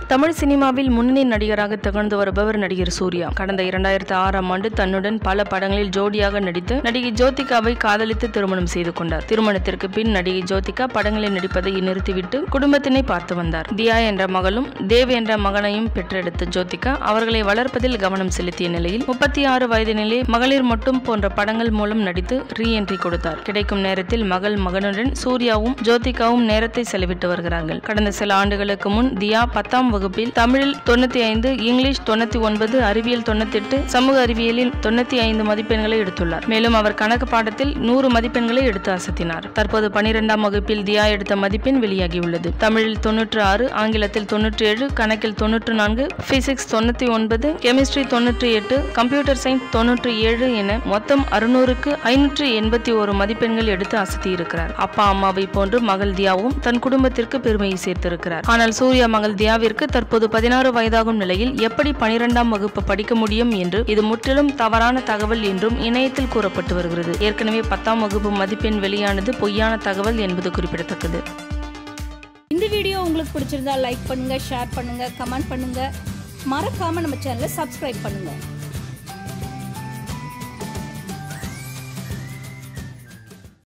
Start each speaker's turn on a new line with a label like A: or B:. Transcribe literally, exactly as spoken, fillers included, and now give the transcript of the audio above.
A: தமிழ் சினிமாவில் முன்னணி நடிகராக திகழ்ந்து வருபவர் நடிகர் சூர்யா. கடந்த இரண்டாயிரத்தி ஆறாம் ஆண்டு தன்னுடன் பல படங்களில் ஜோடியாக நடித்து நடிகை ஜோதிகாவை காதலித்து திருமணம் செய்து கொண்டார். திருமணத்திற்கு பின் நடிகை ஜோதிகா படங்களில் நடிப்பதை நிறுத்திவிட்டு குடும்பத்தினை பார்த்து வந்தார். தியா என்ற மகளும் தேவ் என்ற மகனையும் பெற்றெடுத்த ஜோதிகா அவர்களை வளர்ப்பதில் கவனம் செலுத்திய நிலையில் முப்பத்தி ஆறு வயதினிலே மகளிர் மட்டும் போன்ற படங்கள் மூலம் நடித்து ரீ என்ட்ரி கொடுத்தார். கிடைக்கும் நேரத்தில் மகள் மகனுடன் சூர்யாவும் ஜோதிகாவும் நேரத்தை செலவிட்டு வருகிறார்கள். கடந்த சில ஆண்டுகளுக்கு முன் தியா பத்தாம் வகுப்பில் தமிழில் தொண்ணூத்தி ஐந்து, இங்கிலீஷ் தொண்ணூத்தி ஒன்பது, அறிவியல் தொண்ணூத்தி எட்டு, சமூக அறிவியலில் தொண்ணூத்தி ஐந்து மதிப்பெண்களை எடுத்துள்ளார். மேலும் அவர் கணக்கு பாடத்தில் நூறு மதிப்பெண்களை எடுத்து அசத்தினார். தற்போது பனிரெண்டாம் வகுப்பில் தியா எடுத்த மதிப்பெண் வெளியாகியுள்ளது. தமிழில் தொன்னூற்று ஆறு, ஆங்கிலத்தில் தொன்னூற்றி ஏழு, கணக்கில் தொன்னூற்று நான்கு, பிசிக்ஸ் தொண்ணூத்தி ஒன்பது, கெமிஸ்ட்ரி தொன்னூற்றி எட்டு, கம்ப்யூட்டர் சயின்ஸ் தொன்னூற்றி ஏழு என மொத்தம் அறுநூறுக்கு ஐநூற்று எண்பத்தி ஒரு மதிப்பெண்கள் எடுத்து அசத்தி இருக்கிறார். அப்பா அம்மாவை போன்று மகள் தியாவும் தன் குடும்பத்திற்கு பெருமையை சேர்த்திருக்கிறார். ஆனால் சூர்யா மகள் தியாவிற்கு தற்போது பதினாறு வயதாகும் நிலையில் எப்படி பனிரெண்டாம் வகுப்பு படிக்க முடியும் என்று இது முற்றிலும் தவறான தகவல் என்றும் இணையத்தில் கூறப்பட்டு வருகிறது. ஏற்கனவே பத்தாம் வகுப்பு மதிப்பெண் வெளியானது பொய்யான தகவல் என்பது குறிப்பிடத்தக்கது.
B: இந்த வீடியோ உங்களுக்கு பிடிச்சிருந்தா லைக் பண்ணுங்க, ஷேர் பண்ணுங்க, கமெண்ட் பண்ணுங்க. மறக்காம நம்ம சேனலை சப்ஸ்கிரைப் பண்ணுங்க.